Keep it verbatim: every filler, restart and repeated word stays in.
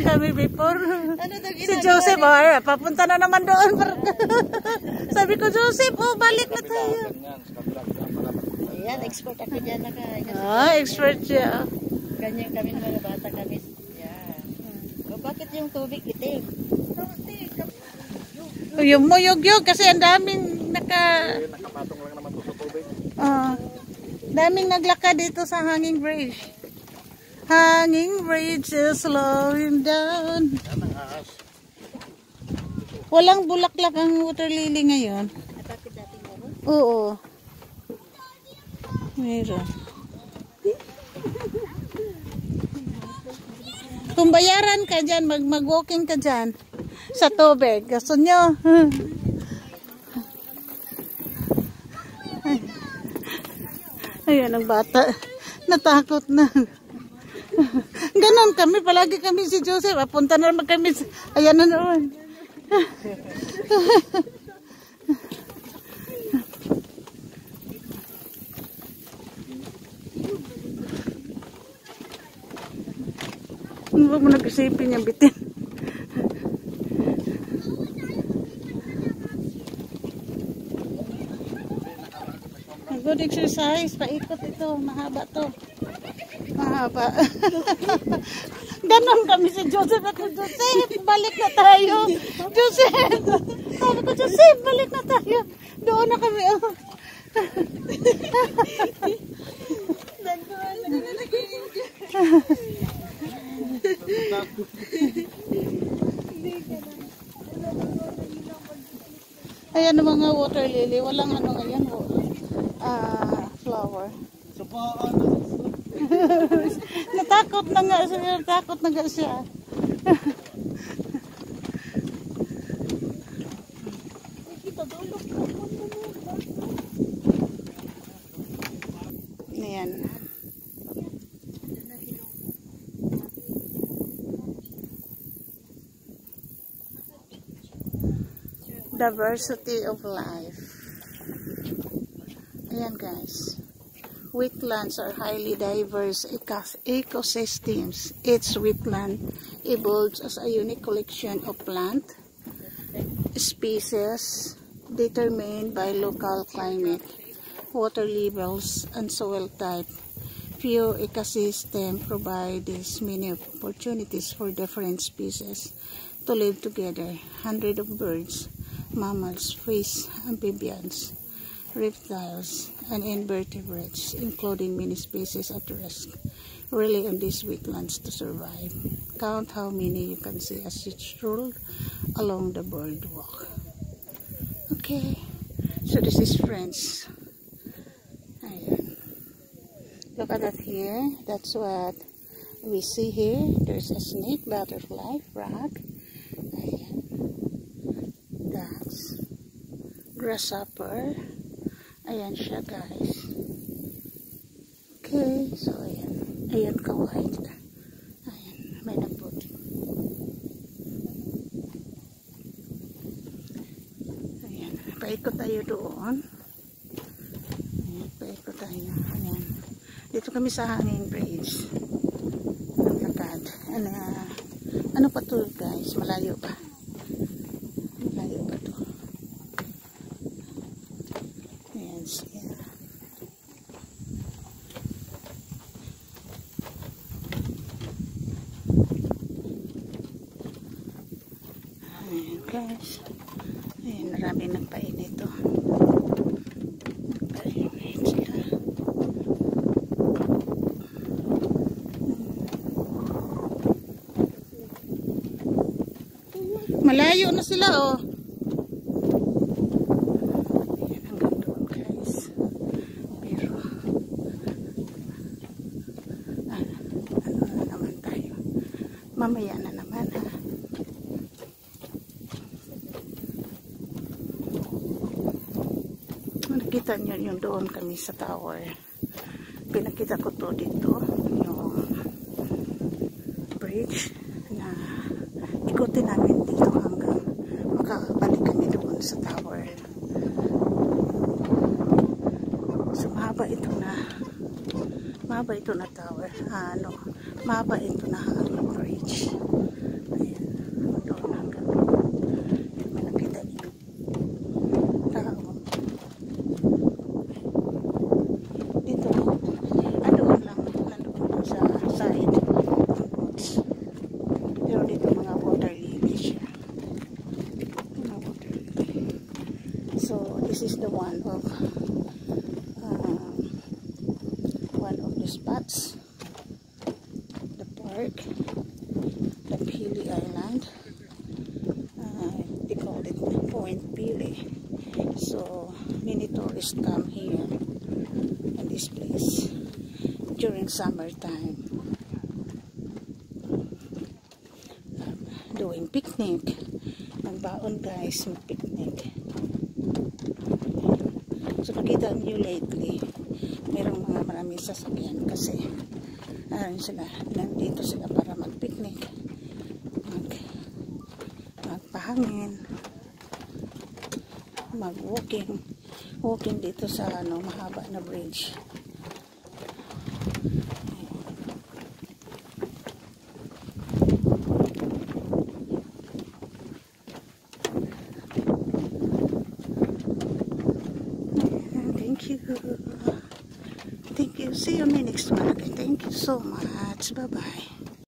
kami before. Ano daw Si Joseph, oh, papunta na naman doon. Sabi ko, Joseph, oh, balik na tayo. Ayan, expert ako dyan na kaya. Ah, expert siya. Ganyan kami ng mga bata kami. Yan. O, bakit yung tubig itim? Yung muyog-yog kasi ang daming naka... Nakapatong lang naman to sa tubig. Uh, daming naglakad dito sa hanging bridge. Hanging bridge is slowing down. Walang bulaklak ang water lily ngayon. Bakit dati meron? Oo. Meron. Kung bayaran ka dyan, mag mag-walking ka dyan sa tubig. Gusto nyo? Ayan ang bata. Natakot na. Ganon kami. Palagi kami si Joseph. Punta na naman kami. Ayan na naman. Huwag mo nag-isipin yung bitin. Good exercise. Paikot ito. Mahaba to. Mahaba. Ganon kami si Joseph. Ako, Joseph, balik na tayo. Joseph. Sabi ko, Joseph, balik na tayo. Doon na kami. Oh. Ayan ang mga water lily. Walang ano ngayon. Uh, flower. Natakot na nga siya. Natakot na nga siya. Ayan. Diversity of life. Ayan guys. Wetlands are highly diverse ecosystems. Each wetland evolves as a unique collection of plant species determined by local climate, water levels, and soil type. Few ecosystems provide these many opportunities for different species to live together. Hundreds of birds, mammals, fish, amphibians, reptiles, and invertebrates, including many species at risk, rely on these wetlands to survive. Count how many you can see as you stroll along the boardwalk. Okay, so this is friends. Ayan. Look at that here. That's what we see here. There's a snake, butterfly, frog. Ayan. That's grasshopper. Ayan siya guys. Okay, so ayan. Ayan ka-white. Ayan, may nabot. Ayan, paikot tayo doon. Ayan, paikot tayo. Ayan. Dito kami sa hanging bridge. Ang lakad. Ano, ano pa to guys? Malayo pa. Malayo pa to. Ayan siya. Ayan guys. Ayan, maraming nagpainit ito. Nagpainit sila. Malayo na sila oh. Ayan, hanggang doon guys. Pero ah, ano na naman tayo. Mamaya na naman ha. Nakita nyo yung doon kami sa tower. Pinakita ko to dito. Yung bridge na ikutin namin dito hanggang makakabalik kami doon sa tower. So mahaba ito na mahaba ito na tower. Ah, ano, mahaba ito na hanggang bridge. this is the one of um, one of the spots, the park, the Pelee Island. Uh, they call it Point Pelee. So many tourists come here in this place during summertime, doing picnic. Magbaon guys, mag-picnic. So nakita niyo lately, merong mga maraming sasakyan kasi ayun sila, nandito sila para mag-picnic, mag magpahangin, mag-walking, walking dito sa ano, mahaba na bridge. Thank you. Thank you. See you in my next one. Okay, thank you so much. Bye-bye.